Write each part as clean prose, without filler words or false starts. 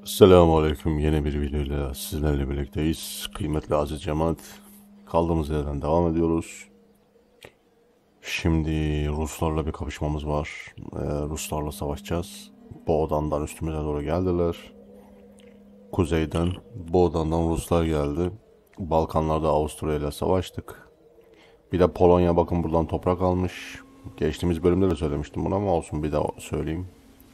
Selamünaleyküm. Yeni bir videoyla sizlerle birlikteyiz. Kıymetli aziz cemaat, kaldığımız yerden devam ediyoruz. Şimdi Ruslarla bir kapışmamız var. Ruslarla savaşacağız. Boğdan'dan üstümüze doğru geldiler. Kuzeyden Boğdan'dan Ruslar geldi. Balkanlarda Avusturya ile savaştık. Bir de Polonya bakın buradan toprak almış. Geçtiğimiz bölümde de söylemiştim bunu ama olsun bir daha söyleyeyim.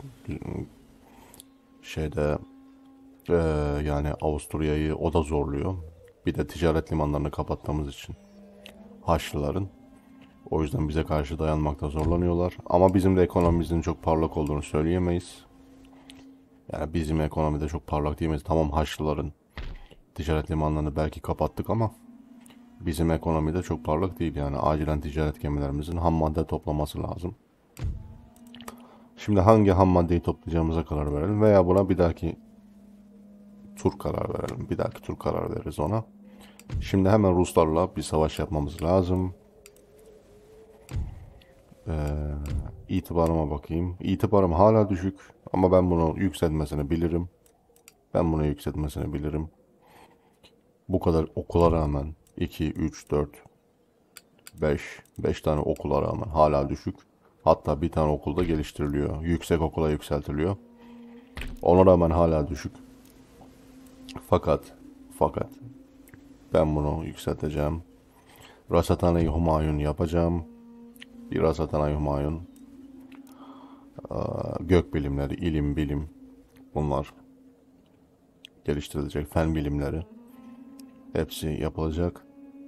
Şeyde Ee, yani Avusturya'yı o da zorluyor. Bir de ticaret limanlarını kapattığımız için Haçlıların. O yüzden bize karşı dayanmakta zorlanıyorlar. Ama bizim de ekonomimizin çok parlak olduğunu söyleyemeyiz. Yani bizim ekonomide çok parlak diyemeyiz. Tamam Haçlıların ticaret limanlarını belki kapattık ama bizim ekonomide çok parlak değil. Yani acilen ticaret gemilerimizin ham madde toplaması lazım. Şimdi hangi ham maddeyi toplayacağımıza karar verelim veya buna bir dahaki tur karar verelim. Bir dahaki tur karar veririz ona. Şimdi hemen Ruslarla bir savaş yapmamız lazım. İtibarıma bakayım. İtibarım hala düşük ama ben bunu yükseltmesini bilirim. Ben bunu yükseltmesini bilirim. Bu kadar okula rağmen 2, 3, 4, 5 tane okula rağmen hala düşük. Hatta bir tane okulda geliştiriliyor. Yüksek okula yükseltiliyor. Ona rağmen hala düşük. Fakat ben bunu yükselteceğim. Rasatane-i Humayun yapacağım. Bir Rasatane-i Humayun. Gök bilimleri, ilim, bilim bunlar geliştirilecek. Fen bilimleri hepsi yapılacak.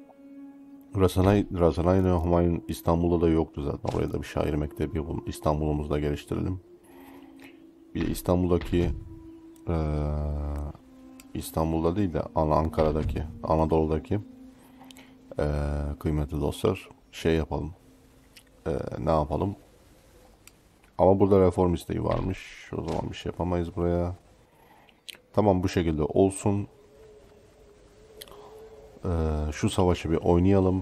Rasanay Humayun İstanbul'da da yoktu zaten. Oraya da bir şair mektebi İstanbul'umuzda geliştirelim. Bir de eee, İstanbul'da değil de Ankara'daki, Anadolu'daki kıymetli dostlar şey yapalım. Ne yapalım? Ama burada reform isteği varmış. O zaman bir şey yapamayız buraya. Tamam bu şekilde olsun. Şu savaşı bir oynayalım.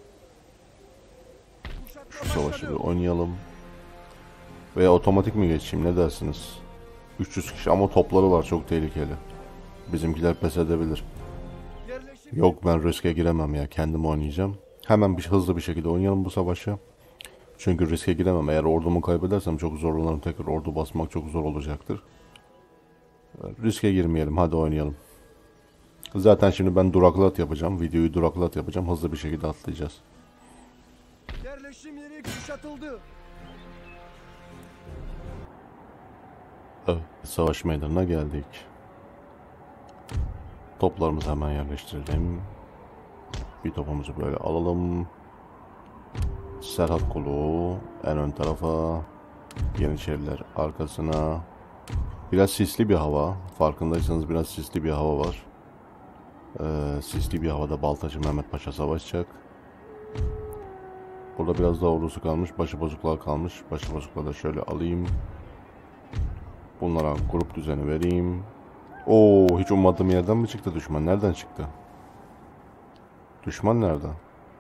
Şu Kuşatma savaşı bir başladı. oynayalım. Veya otomatik mi geçeyim ne dersiniz? 300 kişi ama topları var çok tehlikeli. Bizimkiler pes edebilir. Yerleşim yeri Yok ben riske giremem ya kendim oynayacağım. Hemen hızlı bir şekilde oynayalım bu savaşı. Çünkü riske giremem. Eğer ordumu kaybedersem çok zorlanırım. Tekrar ordu basmak çok zor olacaktır. Riske girmeyelim hadi oynayalım. Zaten şimdi ben duraklat yapacağım. Videoyu duraklat yapacağım. Hızlı bir şekilde atlayacağız. yerleşim yeri kuşatıldı. Evet, savaş meydanına geldik. Toplarımızı hemen yerleştirelim. Bir topumuzu böyle alalım. Serhat Kulu en ön tarafa. Yeniçeriler arkasına. Biraz sisli bir hava. Farkındaysanız biraz sisli bir hava var. Sisli bir havada Baltacı Mehmet Paşa savaşacak. Burada biraz daha ordusu kalmış. Başıbozuklar kalmış. Başıbozukları da şöyle alayım. Bunlara grup düzeni vereyim. Oo, hiç ummadığım yerden mi çıktı düşman? Nereden çıktı? Düşman nerede?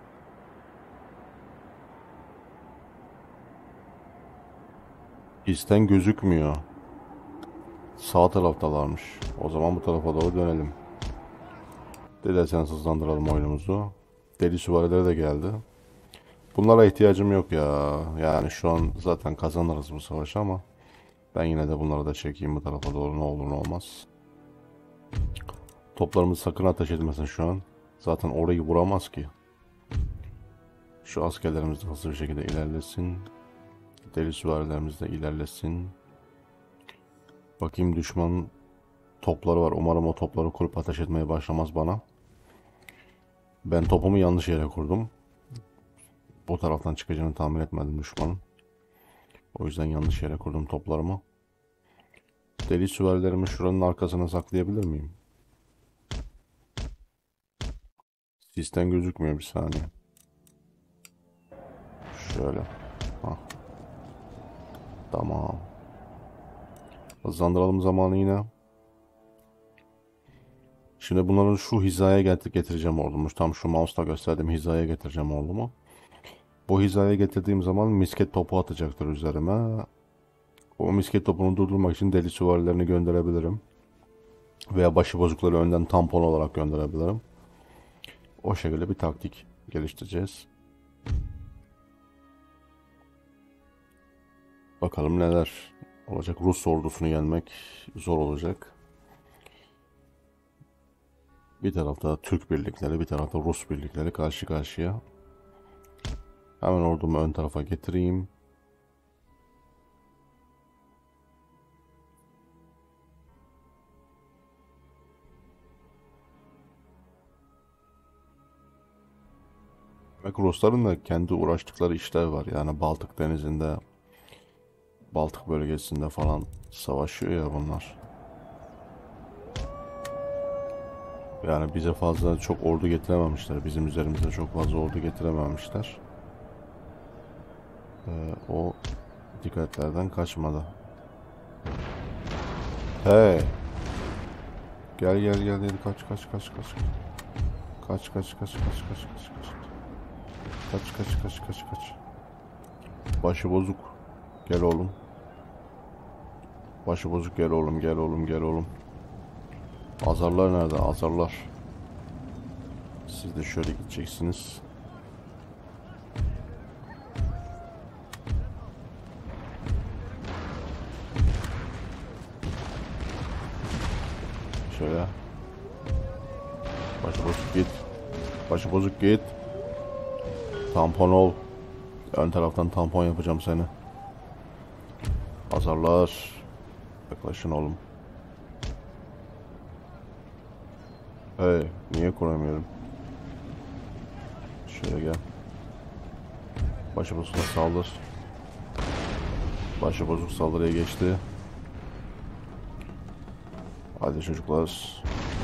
İsten gözükmüyor. Sağ taraftalarmış. O zaman bu tarafa doğru dönelim. Dilerseniz hızlandıralım oyunumuzu. Deli süvarileri de geldi. Bunlara ihtiyacım yok ya. Yani şu an zaten kazanırız bu savaşı ama ben yine de bunları da çekeyim bu tarafa doğru ne olur ne olmaz. Toplarımız sakın ateş etmesin şu an. Zaten orayı vuramaz ki. Şu askerlerimiz de hızlı bir şekilde ilerlesin. Deli süvarilerimiz de ilerlesin. Bakayım düşman topları var. Umarım o topları kurup ateş etmeye başlamaz bana. Ben topumu yanlış yere kurdum. Bu taraftan çıkacağını tahmin etmedim düşmanın. O yüzden yanlış yere kurdum toplarımı. Deli süvarilerimi şuranın arkasına saklayabilir miyim? Sisten gözükmüyor bir saniye. Şöyle. Hah, tamam. Hızlandıralım zamanı yine. Şimdi bunları şu hizaya getireceğim ordumu. Tam şu mouse'la gösterdiğim hizaya getireceğim ordumu. Bu hizaya getirdiğim zaman misket topu atacaktır üzerime. O misket topunu durdurmak için deli süvarilerini gönderebilirim. Veya başıbozukları önden tampon olarak gönderebilirim. O şekilde bir taktik geliştireceğiz. Bakalım neler olacak. Rus ordusunu yenmek zor olacak. Bir tarafta Türk birlikleri, bir tarafta Rus birlikleri karşı karşıya. Hemen ordumu ön tarafa getireyim. Demek Rusların da kendi uğraştıkları işler var. Yani Baltık Denizi'nde, Baltık bölgesinde falan savaşıyor ya bunlar. Yani bize fazla çok ordu getirememişler. Bizim üzerimize çok fazla ordu getirememişler. O dikkatlerden kaçmadı. Hey. Gel gel gel gel, kaç kaç kaç kaç. Kaç kaç kaç kaç kaç kaç kaç. Kaç kaç kaç kaç kaç. Başı bozuk. Gel oğlum. Başı bozuk, gel oğlum, gel oğlum, gel oğlum. Azarlar nerede? Azarlar. Siz de şöyle gideceksiniz. Şöyle. Başı bozuk git. Başı bozuk git. Tampon ol. Ön taraftan tampon yapacağım seni. Azarlar. Yaklaşın oğlum. Hey, niye kuramıyorum? Şöyle gel. Başı bozukla saldır. Başı bozuk saldırıya geçti. Hadi çocuklar.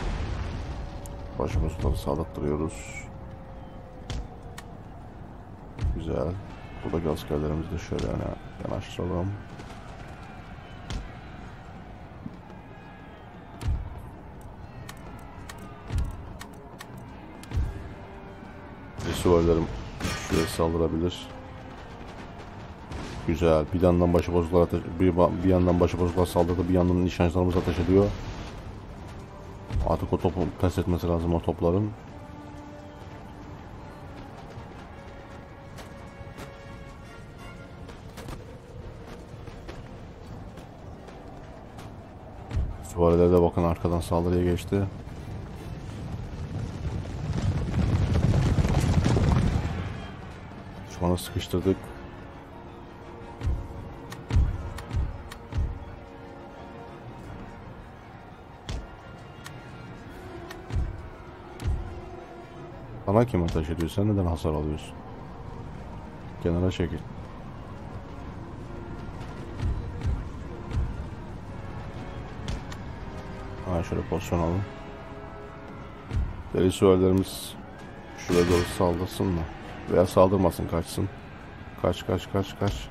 Başı bozukları saldırtıyoruz. Güzel. Buradaki askerlerimizi de şöyle yanaştıralım. Süvarilerim şuraya saldırabilir. Güzel. Bir yandan başıbozuklar bir yandan başıbozuklar saldırdı, bir yandan nişancılarımız ateş ediyor. Artık o topu pes etmesi lazım, o topların. Süvariler de bakın arkadan saldırıya geçti. Düşmanı sıkıştırdık. Sana kim ateş ediyor? Sen neden hasar alıyorsun? Kenara çekil. Ha, şöyle pozisyon alın. Deli süvarilerimiz şuraya doğru saldırsın mı? Veya saldırmasın, kaçsın. Kaç kaç kaç kaç.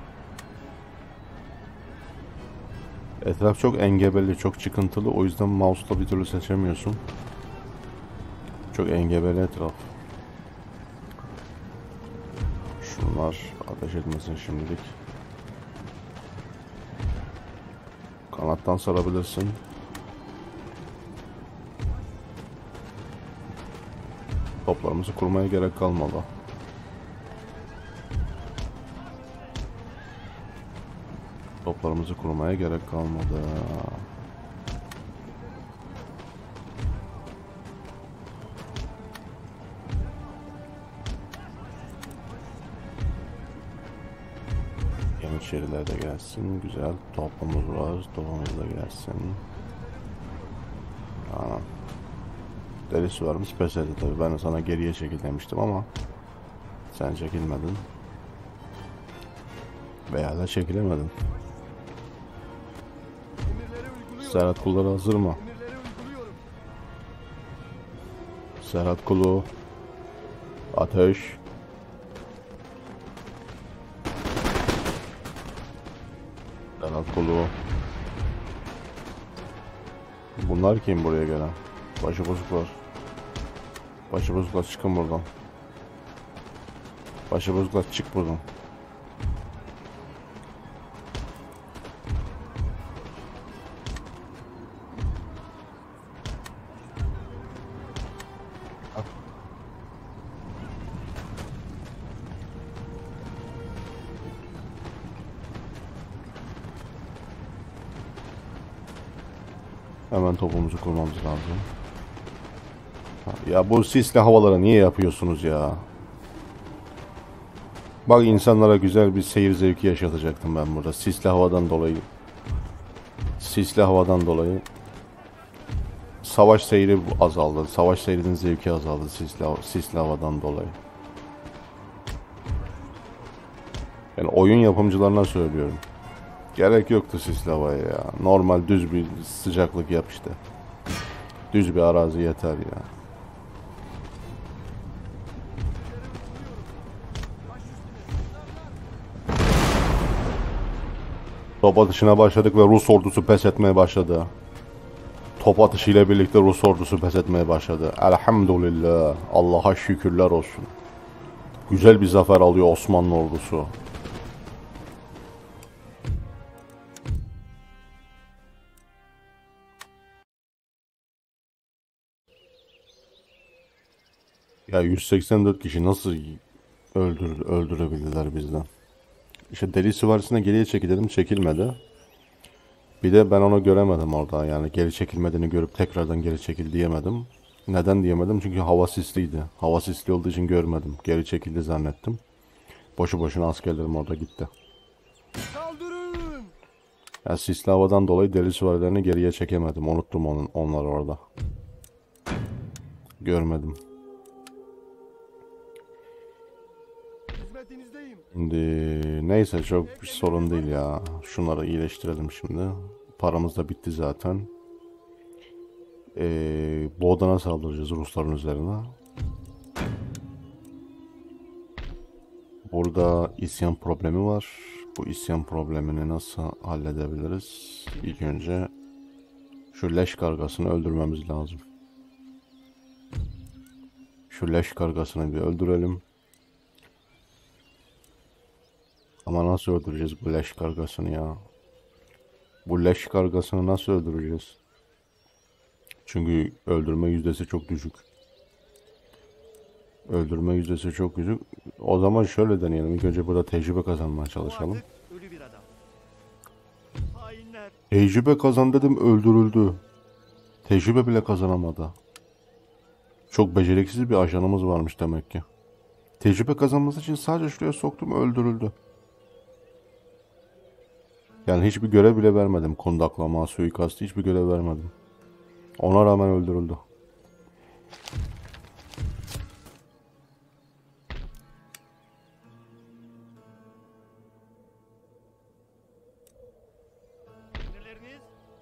Etraf çok engebeli, çok çıkıntılı. O yüzden mouse'la bir türlü seçemiyorsun. Çok engebeli etraf. Şunlar ateş etmesin şimdilik. Kanattan sarabilirsin. Toplarımızı kurmaya gerek kalmadı. Toplarımızı kurmaya gerek kalmadı. Yeniçeriler de gelsin. Güzel. Topumuz var. Topumuz da gelsin. Aa. Deli süvarimiz pes etti tabi. Ben de sana geriye çekil demiştim ama sen çekilmedin. Veya da çekilemedin. Serhat kulları hazır mı? Serhat kulu. Ateş. Serhat kulu. Bunlar kim buraya gelen? Başıbozuklar. Başıbozuklar, çıkın buradan. Başıbozuklar, çık buradan. Hemen topumuzu kurmamız lazım. Ya bu sisli havaları niye yapıyorsunuz ya? Bak insanlara güzel bir seyir zevki yaşatacaktım ben burada. Sisli havadan dolayı. Sisli havadan dolayı. Savaş seyri azaldı. Savaş seyrinin zevki azaldı sisli havadan dolayı. Yani oyun yapımcılarına söylüyorum. Gerek yoktu sisli havaya ya. Normal düz bir sıcaklık yap işte. Düz bir arazi yeter ya. Top atışına başladık ve Rus ordusu pes etmeye başladı. Top atışıyla birlikte Rus ordusu pes etmeye başladı. Elhamdülillah. Allah'a şükürler olsun. Güzel bir zafer alıyor Osmanlı ordusu. Ya 184 kişi nasıl öldürebildiler bizden? İşte deli süvarisine geriye çekildim, çekilmedi. Bir de ben onu göremedim orada, yani geri çekilmediğini görüp tekrardan geri çekil diyemedim. Neden diyemedim? Çünkü hava sisliydi. Hava sisli olduğu için görmedim. Geri çekildi zannettim. Boşu boşuna askerlerim orada gitti. Saldırın! Yani sisli havadan dolayı deli süvarilerini geriye çekemedim. Unuttum onları orada. Görmedim. Hizmetinizdeyim. Şimdi neyse, çok bir sorun değil ya. Şunları iyileştirelim şimdi. Paramız da bitti zaten. Boğdan'a saldıracağız Rusların üzerine. Burada isyan problemi var. Bu isyan problemini nasıl halledebiliriz? İlk önce şu leş kargasını öldürmemiz lazım. Şu leş kargasını bir öldürelim. Ama nasıl öldüreceğiz bu leş kargasını ya? Bu leş kargasını nasıl öldüreceğiz? Çünkü öldürme yüzdesi çok düşük. Öldürme yüzdesi çok düşük. O zaman şöyle deneyelim. İlk önce burada tecrübe kazanmaya çalışalım. Ölü bir adam. Hainler. Tecrübe kazan dedim, öldürüldü. Tecrübe bile kazanamadı. Çok beceriksiz bir ajanımız varmış demek ki. Tecrübe kazanması için sadece şuraya soktum, öldürüldü. Yani hiçbir görev bile vermedim. Kundaklama, suikast, hiçbir görev vermedim. Ona rağmen öldürüldü. Neleriniz?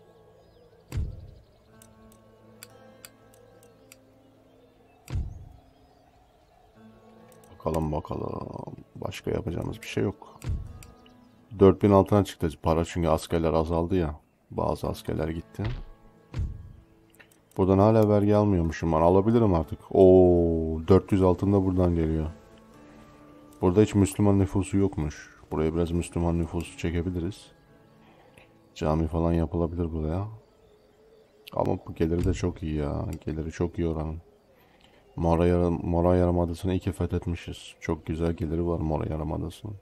Bakalım bakalım. Başka yapacağımız bir şey yok. 4000 altına çıktı para, çünkü askerler azaldı ya. Bazı askerler gitti. Buradan hala vergi almıyormuşum ben. Alabilirim artık. Oo, 400 altında buradan geliyor. Burada hiç Müslüman nüfusu yokmuş. Buraya biraz Müslüman nüfusu çekebiliriz. Cami falan yapılabilir buraya. Ama bu geliri de çok iyi ya. Geliri çok iyi oranın. Mora Yarımadası'nı iki fethetmişiz. Çok güzel geliri var Mora Yarımadası'nın.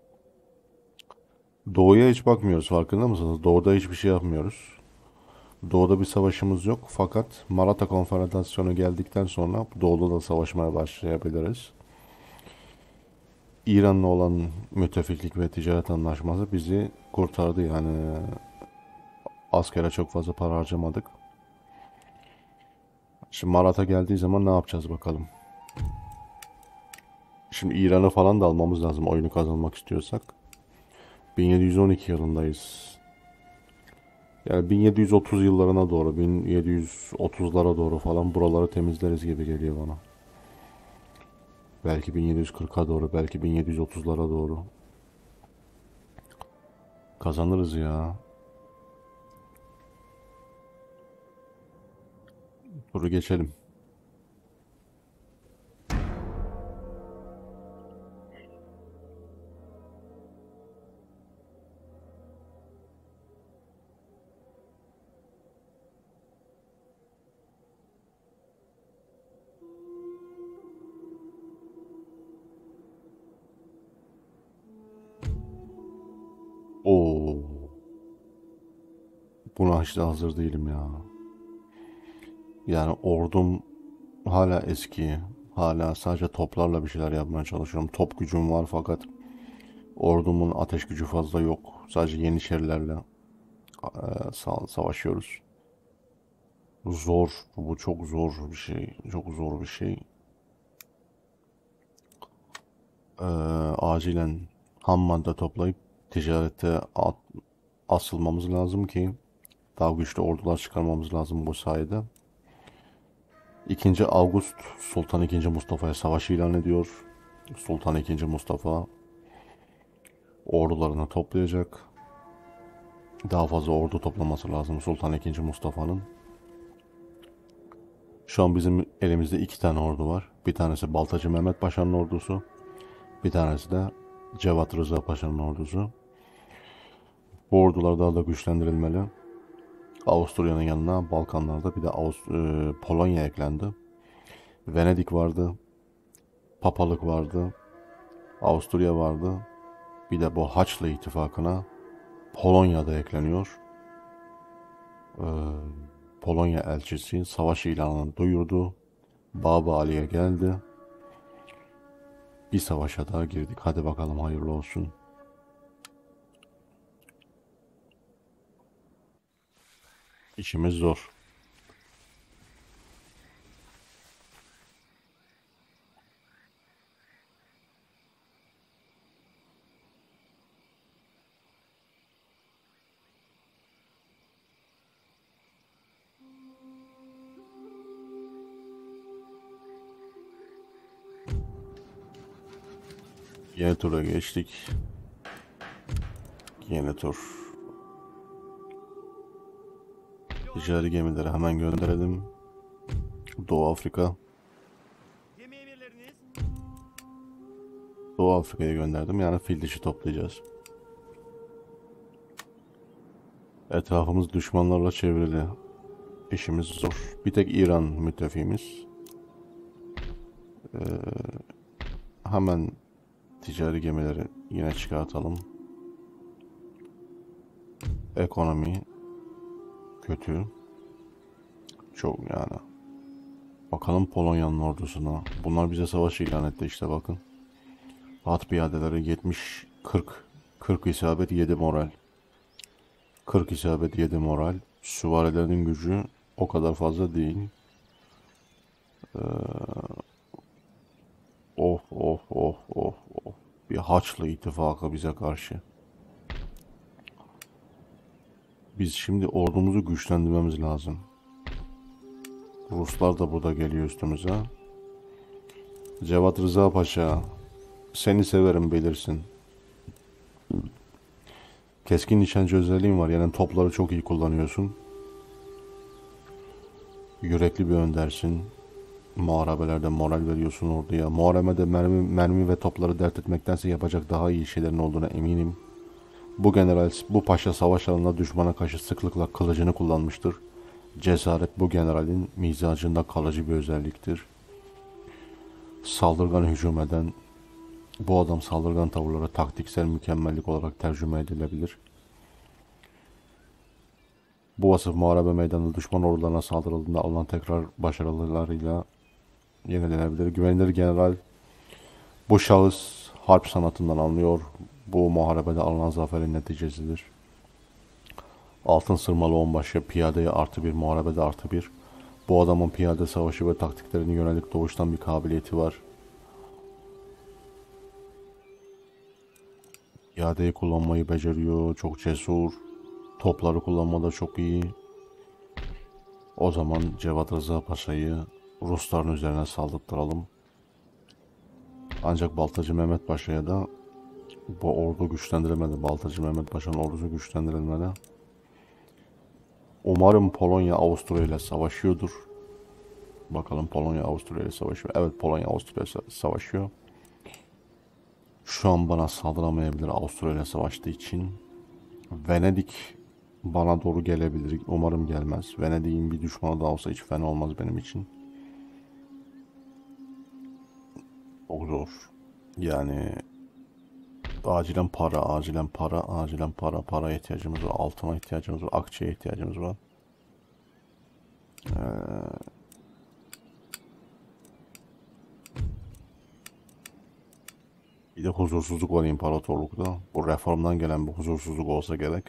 Doğuya hiç bakmıyoruz, farkında mısınız? Doğuda hiçbir şey yapmıyoruz. Doğuda bir savaşımız yok. Fakat Malata Konfederasyonu geldikten sonra doğuda da savaşmaya başlayabiliriz. İran'la olan müttefiklik ve ticaret anlaşması bizi kurtardı. Yani askere çok fazla para harcamadık. Şimdi Marat'a geldiği zaman ne yapacağız bakalım. Şimdi İran'ı falan da almamız lazım oyunu kazanmak istiyorsak. 1712 yılındayız. Yani 1730 yıllarına doğru, 1730'lara doğru falan buraları temizleriz gibi geliyor bana. Belki 1740'a doğru, belki 1730'lara doğru. Kazanırız ya. Turu geçelim. Oo. Buna hiç de hazır değilim ya. Yani ordum hala eski. Hala sadece toplarla bir şeyler yapmaya çalışıyorum. Top gücüm var fakat ordumun ateş gücü fazla yok. Sadece yeniçerilerle savaşıyoruz. Zor. Bu çok zor bir şey. Çok zor bir şey. Ee, Acilen ham madde toplayıp ticarette asılmamız lazım ki daha güçlü ordular çıkarmamız lazım bu sayede. 2. August Sultan II. Mustafa'ya savaş ilan ediyor. Sultan II. Mustafa ordularını toplayacak. Daha fazla ordu toplaması lazım Sultan II. Mustafa'nın. Şu an bizim elimizde 2 tane ordu var. Bir tanesi Baltacı Mehmet Paşa'nın ordusu. Bir tanesi de Cevat Rıza Paşa'nın ordusu. Bu ordular daha da güçlendirilmeli. Avusturya'nın yanına Balkanlarda bir de Polonya eklendi. Venedik vardı. Papalık vardı. Avusturya vardı. Bir de bu Haçlı ittifakına Polonya da ekleniyor. Ee, Polonya elçisi savaş ilanını duyurdu. Baba Ali'ye geldi. Bir savaşa daha girdik. Hadi bakalım hayırlı olsun. İşimiz zor. Yeni tura geçtik. Yeni tur. Ticari gemileri hemen gönderelim. Doğu Afrika. Gemi emirleriniz. Doğu Afrika'ya gönderdim. Yani fil dişi toplayacağız. Etrafımız düşmanlarla çevrili. İşimiz zor. Bir tek İran müttefiğimiz. Hemen ticari gemileri yine çıkartalım. Ekonomi kötü. Çok yani. Bakalım Polonya'nın ordusuna. Bunlar bize savaş ilan etti işte bakın. At piyadeleri 70 40 isabet 7 moral. 40 isabet 7 moral. Süvarilerin gücü o kadar fazla değil. Of of of of of. Bir Haçlı ittifakı bize karşı. Biz şimdi ordumuzu güçlendirmemiz lazım. Ruslar da burada geliyor üstümüze. Cevat Rıza Paşa, seni severim bilirsin. Keskin nişancı özelliğin var. Yani topları çok iyi kullanıyorsun. Yürekli bir öndersin. Muharebelerde moral veriyorsun orduya. Muharebede mermi ve topları dert etmektense yapacak daha iyi şeylerin olduğuna eminim. Bu general, bu paşa savaş alanında düşmana karşı sıklıkla kılıcını kullanmıştır. Cesaret bu generalin mizacında kalıcı bir özelliktir. Saldırgan hücum eden, bu adam saldırgan tavırları taktiksel mükemmellik olarak tercüme edilebilir. Bu vasıf muharebe meydanında düşman ordularına saldırıldığında alınan tekrar başarılarıyla yenilenebilir. Güvenilir general, bu şahıs harp sanatından anlıyor. Bu muharebede alınan zaferin neticesidir. Altın sırmalı onbaşı piyadeye +1, muharebede +1. Bu adamın piyade savaşı ve taktiklerine yönelik doğuştan bir kabiliyeti var. Piyadeyi kullanmayı beceriyor, çok cesur. Topları kullanmada çok iyi. O zaman Cevat Rıza Paşa'yı Rusların üzerine saldırtıralım. Ancak Baltacı Mehmet Paşa'ya da bu ordu güçlendirilmedi. Baltacı Mehmet Paşa'nın ordusu güçlendirilmedi. Umarım Polonya Avusturya ile savaşıyordur. Bakalım Polonya Avusturya ile savaşıyor. Evet, Polonya Avusturya ile savaşıyor. Şu an bana saldıramayabilir Avusturya ile savaştığı için. Venedik bana doğru gelebilir. Umarım gelmez. Venedik'in bir düşmanı da olsa hiç fena olmaz benim için. Çok zor. Yani acilen para, acilen para, acilen para. Paraya ihtiyacımız var. Altına ihtiyacımız var. Akçeye ihtiyacımız var. Bir de huzursuzluk var imparatorlukta. Bu reformdan gelen bir huzursuzluk olsa gerek.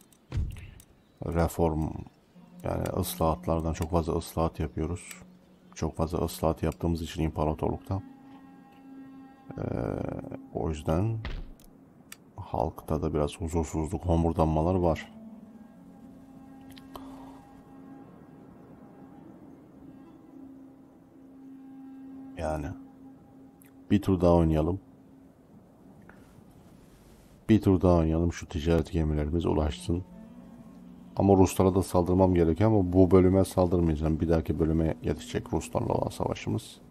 Reform yani ıslahatlardan çok fazla ıslahat yapıyoruz. Çok fazla ıslahat yaptığımız için imparatorlukta. O yüzden halkta da biraz huzursuzluk, homurdanmalar var. Yani bir tur daha oynayalım. Bir tur daha oynayalım, şu ticaret gemilerimiz ulaşsın. Ama Ruslara da saldırmam gerekiyor ama bu bölüme saldırmayacağım. Bir dahaki bölüme yetişecek Ruslarla olan savaşımız.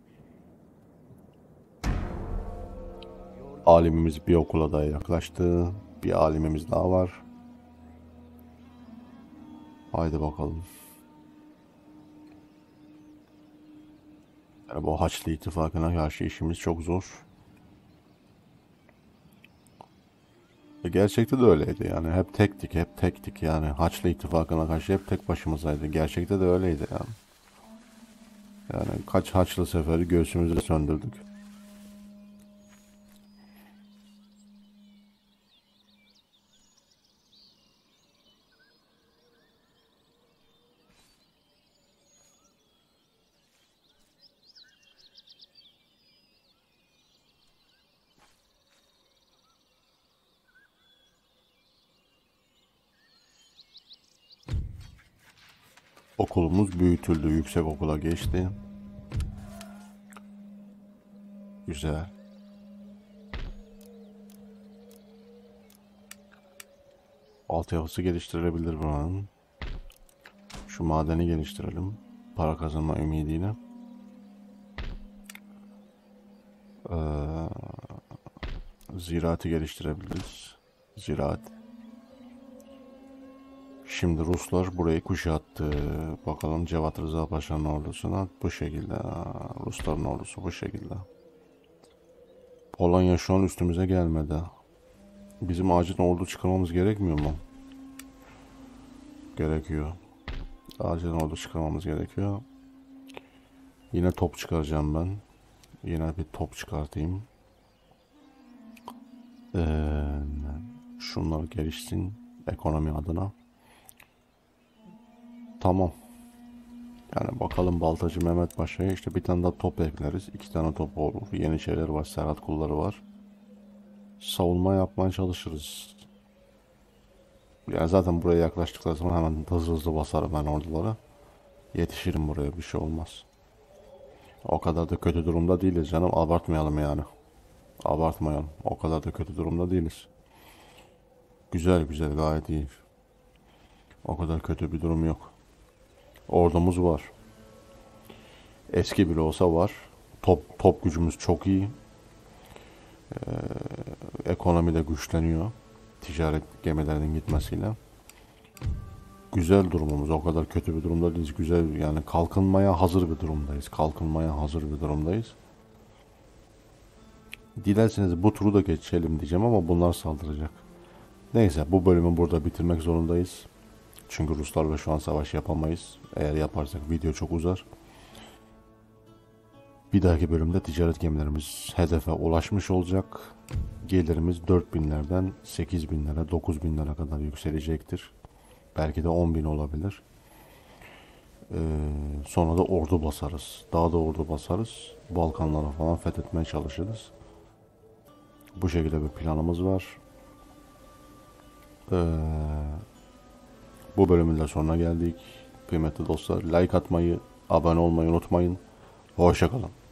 Alimimiz bir okula daha yaklaştı. Bir alimimiz daha var. Haydi bakalım. Yani bu Haçlı İttifakı'na karşı işimiz çok zor. Gerçekte de öyleydi yani. Hep tektik, hep tektik yani. Haçlı İttifakı'na karşı hep tek başımızaydı. Gerçekte de öyleydi yani. Yani kaç Haçlı seferi göğsümüze söndürdük. Okulumuz büyütüldü, yüksek okula geçti. Güzel. Altyapısı geliştirilebilir buranın. Şu madeni geliştirelim. Para kazanma ümidiyle. Ziraatı geliştirebiliriz. Ziraat. Şimdi Ruslar burayı kuşattı. Bakalım Cevat Rıza Paşa'nın ordusuna bu şekilde. Rusların ordusu bu şekilde. Polonya şu an üstümüze gelmedi. Bizim acil ordu çıkarmamız gerekmiyor mu? Gerekiyor. Acil ordu çıkarmamız gerekiyor. Yine top çıkaracağım ben. Yine bir top çıkartayım. Şunlar gelişsin ekonomi adına. Tamam. Yani bakalım Baltacı Mehmet Paşa'ya işte bir tane daha top ekleriz. 2 tane top olur. Yeni şeyler var. Serhat kulları var. Savunma yapmaya çalışırız. Yani zaten buraya yaklaştıkları zaman hemen hızlı hızlı basarım ben ordulara. Yetişirim buraya, bir şey olmaz. O kadar da kötü durumda değiliz canım. Abartmayalım yani. Abartmayalım. O kadar da kötü durumda değiliz. Güzel güzel, gayet iyi. O kadar kötü bir durum yok. Ordumuz var. Eski bile olsa var. Top gücümüz çok iyi. Ekonomi de güçleniyor. Ticaret gemilerinin gitmesiyle. Güzel durumumuz. O kadar kötü bir durumda değiliz. Güzel yani, kalkınmaya hazır bir durumdayız. Kalkınmaya hazır bir durumdayız. Dilerseniz bu turu da geçelim diyeceğim ama bunlar saldıracak. Neyse, bu bölümü burada bitirmek zorundayız. Çünkü Ruslarla şu an savaş yapamayız. Eğer yaparsak video çok uzar. Bir dahaki bölümde ticaret gemilerimiz hedefe ulaşmış olacak. Gelirimiz 4000'lerden 8000'lere, 9000'lere kadar yükselecektir. Belki de 10.000 olabilir. Sonra da ordu basarız. Daha da ordu basarız. Balkanlara falan fethetmeye çalışırız. Bu şekilde bir planımız var. Bu bölümün de sonuna geldik. Kıymetli dostlar, like atmayı, abone olmayı unutmayın. Hoşça kalın.